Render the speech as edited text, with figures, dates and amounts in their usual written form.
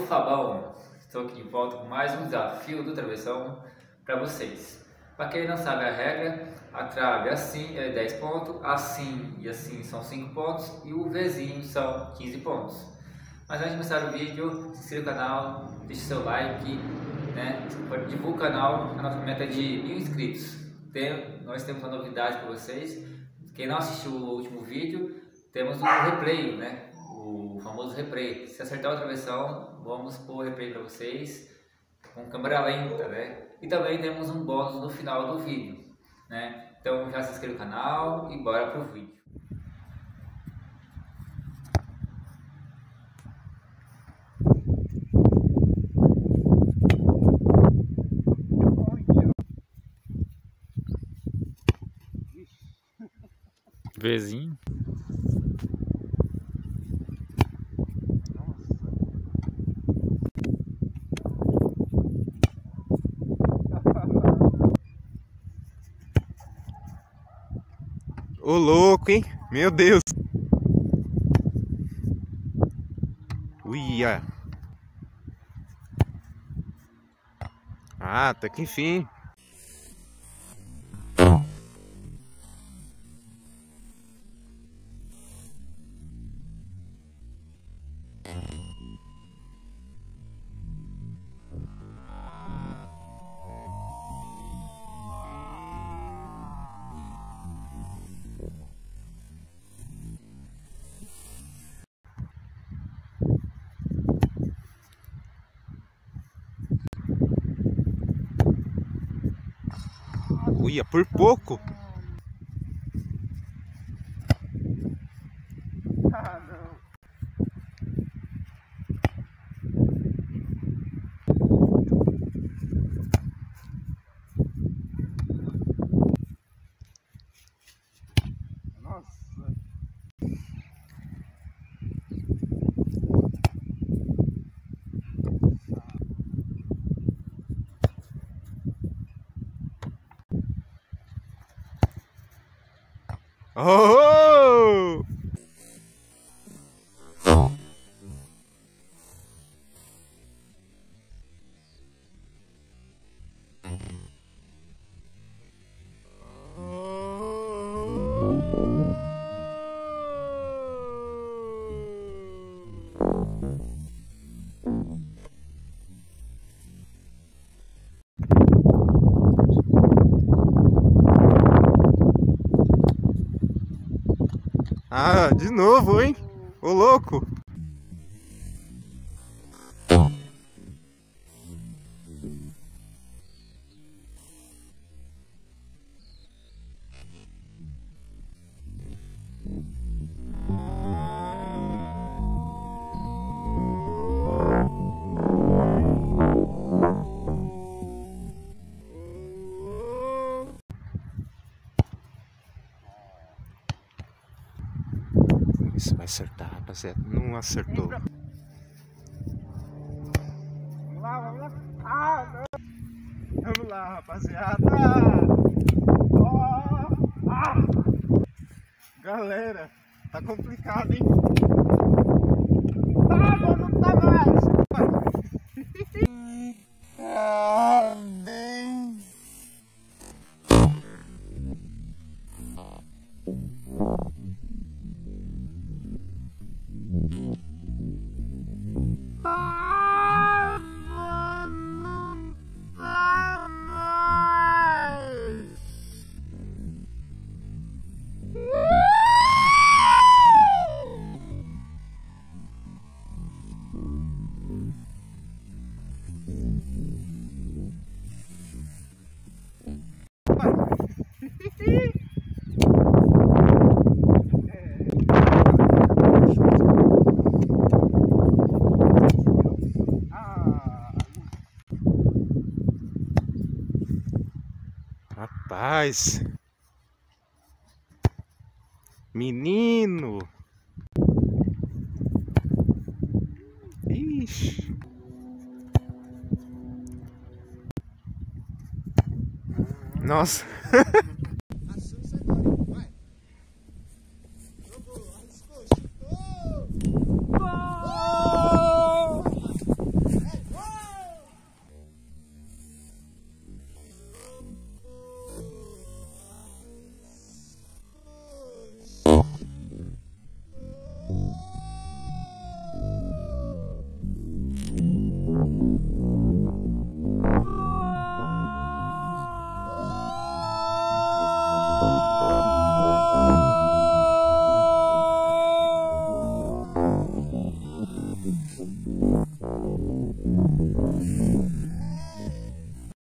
Fabão, estou aqui de volta com mais um desafio do travessão para vocês. Para quem não sabe a regra, a trave assim é 10 pontos, assim e assim são 5 pontos e o Vzinho são 15 pontos. Mas antes de começar o vídeo, se inscreva no canal, deixe seu like, né? Divulgue o canal, a nossa meta é de 1000 inscritos. Nós temos uma novidade para vocês. Quem não assistiu o último vídeo, temos o replay, né? O famoso replay. Se acertar a travessão, vamos pôr o replay para vocês com câmera lenta, né? E também temos um bônus no final do vídeo, né? Então já se inscreva no canal e bora pro vídeo. Vzinho. Ô louco, hein? Meu Deus! Uia! Ah, até que enfim! Uia, por pouco! Ah, não. Nossa. Oh! Ah, de novo, hein? Ô louco! Isso vai acertar, rapaziada. Não acertou. Vamos lá, vamos lá. Ah, não. Vamos lá, rapaziada. Oh, ah. Galera, tá complicado, hein? Tá, não tá mais. Ah, bem. Rapaz! Menino! Ixi! Nossa!